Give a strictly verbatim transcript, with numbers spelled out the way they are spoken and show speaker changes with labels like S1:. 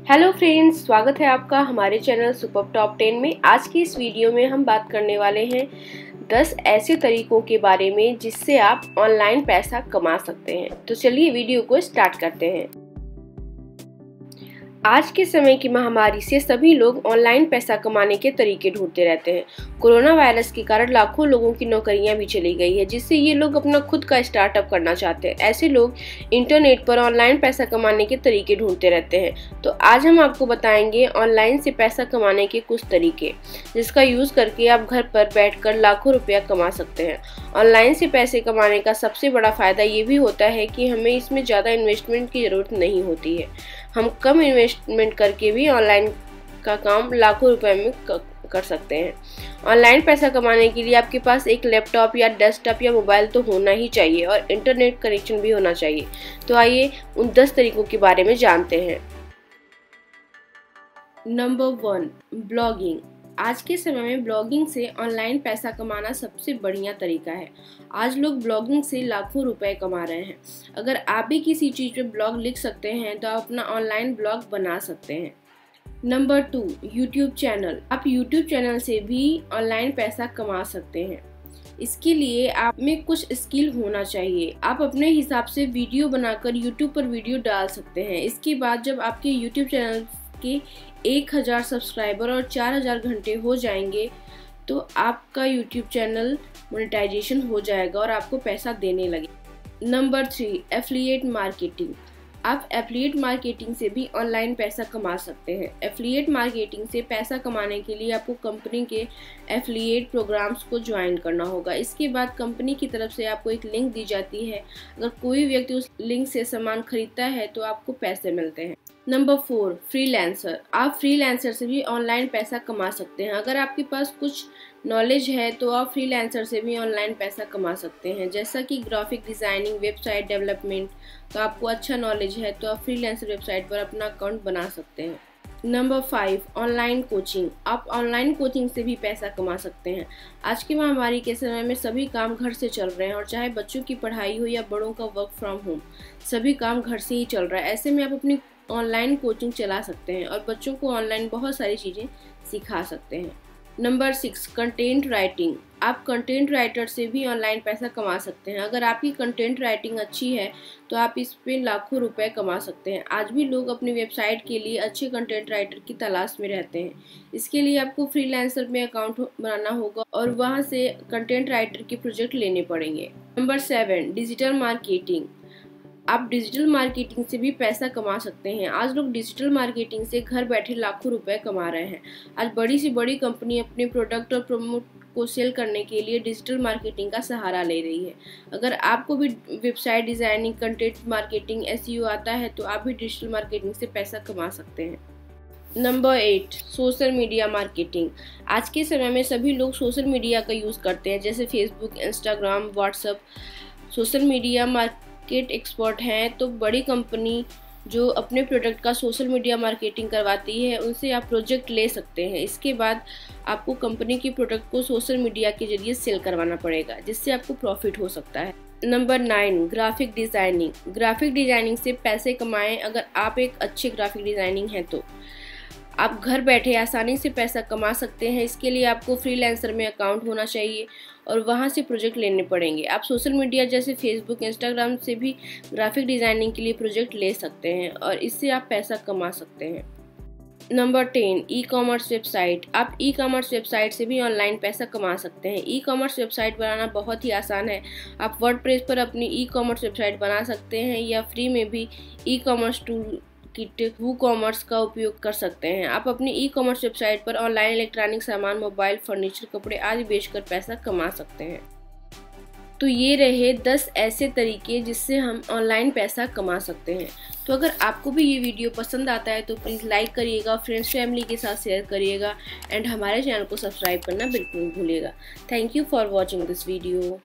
S1: Hello friends, स्वागत है आपका हमारे चैनल सुपर टॉप टेन में। आज की इस वीडियो में हम बात करने वाले हैं दस ऐसे तरीकों के बारे में जिससे आप ऑनलाइन पैसा कमा सकते हैं। तो चलिए वीडियो को स्टार्ट करते हैं। आज के समय की महामारी से सभी लोग ऑनलाइन पैसा कमाने के तरीके ढूंढते रहते हैं। कोरोना वायरस के कारण लाखों लोगों की नौकरियां भी चली गई है, जिससे ये लोग अपना खुद का स्टार्टअप करना चाहते हैं। ऐसे लोग इंटरनेट पर ऑनलाइन पैसा कमाने के तरीके ढूंढते रहते हैं। तो आज हम आपको बताएंगे ऑनलाइन से पैसा कमाने के कुछ तरीके, जिसका यूज करके आप घर पर बैठकर लाखों रुपया कमा सकते हैं। ऑनलाइन से पैसे कमाने का सबसे बड़ा फायदा ये भी होता है कि हमें इसमें ज़्यादा इन्वेस्टमेंट की ज़रूरत नहीं होती है। हम कम इन्वेस्टमेंट करके भी ऑनलाइन का काम लाखों रुपए में कर सकते हैं। ऑनलाइन पैसा कमाने के लिए आपके पास एक लैपटॉप या डेस्कटॉप या मोबाइल तो होना ही चाहिए और इंटरनेट कनेक्शन भी होना चाहिए। तो आइए उन दस तरीकों के बारे में जानते हैं। Number one, blogging. आज के समय में ब्लॉगिंग से ऑनलाइन पैसा कमाना सबसे बढ़िया तरीका है। आज लोग ब्लॉगिंग से लाखों रुपए कमा रहे हैं। अगर आप भी किसी चीज़ पे ब्लॉग लिख सकते हैं तो आप अपना ऑनलाइन ब्लॉग बना सकते हैं। Number two, YouTube channel. आप यूट्यूब चैनल से भी ऑनलाइन पैसा कमा सकते हैं। इसके लिए आप में कुछ स्किल होना चाहिए। आप अपने हिसाब से वीडियो बनाकर यूट्यूब पर वीडियो डाल सकते हैं। इसके बाद जब आपके यूट्यूब चैनल के एक हज़ार सब्सक्राइबर और चार हज़ार घंटे हो जाएंगे तो आपका यूट्यूब चैनल मोनेटाइजेशन हो जाएगा और आपको पैसा देने लगे। Number three, affiliate marketing. आप एफिलिएट मार्केटिंग से भी ऑनलाइन पैसा कमा सकते हैं। एफिलिएट मार्केटिंग से पैसा कमाने के लिए आपको कंपनी के एफिलिएट प्रोग्राम्स को ज्वाइन करना होगा। इसके बाद कंपनी की तरफ से आपको एक लिंक दी जाती है। अगर कोई व्यक्ति उस लिंक से सामान खरीदता है तो आपको पैसे मिलते हैं। Number four, freelancer. आप फ्रीलांसर से भी ऑनलाइन पैसा कमा सकते हैं। अगर आपके पास कुछ नॉलेज है तो आप फ्रीलांसर से भी ऑनलाइन पैसा कमा सकते हैं, जैसा कि ग्राफिक डिज़ाइनिंग, वेबसाइट डेवलपमेंट। तो आपको अच्छा नॉलेज है तो आप फ्रीलांसर वेबसाइट पर अपना अकाउंट बना सकते हैं। Number five, online coaching. आप ऑनलाइन कोचिंग से भी पैसा कमा सकते हैं। आज की महामारी के समय में सभी काम घर से चल रहे हैं और चाहे बच्चों की पढ़ाई हो या बड़ों का वर्क फ्रॉम होम, सभी काम घर से ही चल रहा है। ऐसे में आप अपनी ऑनलाइन कोचिंग चला सकते हैं और बच्चों को ऑनलाइन बहुत सारी चीज़ें सिखा सकते हैं। Number six, content writing. आप कंटेंट राइटर से भी ऑनलाइन पैसा कमा सकते हैं। अगर आपकी कंटेंट राइटिंग अच्छी है तो आप इस पे लाखों रुपए कमा सकते हैं। आज भी लोग अपनी वेबसाइट के लिए अच्छे कंटेंट राइटर की तलाश में रहते हैं। इसके लिए आपको फ्रीलांसर में अकाउंट बनाना होगा और वहां से कंटेंट राइटर के प्रोजेक्ट लेने पड़ेंगे। Number seven, digital marketing. आप डिजिटल मार्केटिंग से भी पैसा कमा सकते हैं। आज लोग डिजिटल मार्केटिंग से घर बैठे लाखों रुपए कमा रहे हैं। आज बड़ी से बड़ी कंपनी अपने प्रोडक्ट और प्रमोट को सेल करने के लिए डिजिटल मार्केटिंग का सहारा ले रही है। अगर आपको भी website designing, content marketing, SEO आता है तो आप भी डिजिटल मार्केटिंग से पैसा कमा सकते हैं। Number eight, social media marketing. आज के समय में सभी लोग सोशल मीडिया का यूज़ करते हैं, जैसे Facebook, Instagram, WhatsApp. Social media market expert हैं तो बड़ी कंपनी जो अपने प्रोडक्ट का सोशल मीडिया मार्केटिंग करवाती है उनसे आप प्रोजेक्ट ले सकते हैं। इसके बाद आपको कंपनी की प्रोडक्ट को सोशल मीडिया के जरिए सेल करवाना पड़ेगा, जिससे आपको प्रॉफिट हो सकता है। Number nine, graphic designing. Graphic designing से पैसे कमाएं। अगर आप एक अच्छे ग्राफिक डिज़ाइनिंग हैं तो आप घर बैठे आसानी से पैसा कमा सकते हैं। इसके लिए आपको फ्रीलांसर में अकाउंट होना चाहिए और वहां से प्रोजेक्ट लेने पड़ेंगे। आप सोशल मीडिया जैसे फेसबुक, इंस्टाग्राम से भी ग्राफिक डिज़ाइनिंग के लिए प्रोजेक्ट ले सकते हैं और इससे आप पैसा कमा सकते हैं। Number ten, e commerce website. आप ई कॉमर्स वेबसाइट से भी ऑनलाइन पैसा कमा सकते हैं। ई कॉमर्स वेबसाइट बनाना बहुत ही आसान है। आप वर्डप्रेस पर अपनी ई कॉमर्स वेबसाइट बना सकते हैं या फ्री में भी e commerce tool kit WooCommerce का उपयोग कर सकते हैं। आप अपनी ई कॉमर्स वेबसाइट पर ऑनलाइन इलेक्ट्रॉनिक सामान, मोबाइल, फर्नीचर, कपड़े आदि बेचकर पैसा कमा सकते हैं। तो ये रहे दस ऐसे तरीके जिससे हम ऑनलाइन पैसा कमा सकते हैं। तो अगर आपको भी ये वीडियो पसंद आता है तो प्लीज़ लाइक करिएगा, फ्रेंड्स फैमिली के साथ शेयर करिएगा एंड हमारे चैनल को सब्सक्राइब करना बिल्कुल नहीं भूलिएगा। Thank you for watching this video.